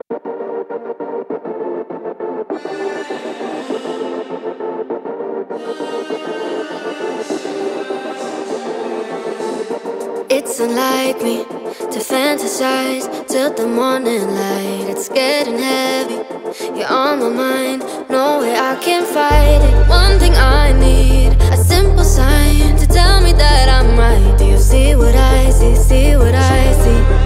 It's unlike me to fantasize till the morning light. It's getting heavy, you're on my mind, no way I can fight it. One thing I need, a simple sign to tell me that I'm right. Do you see what I see, see what I see?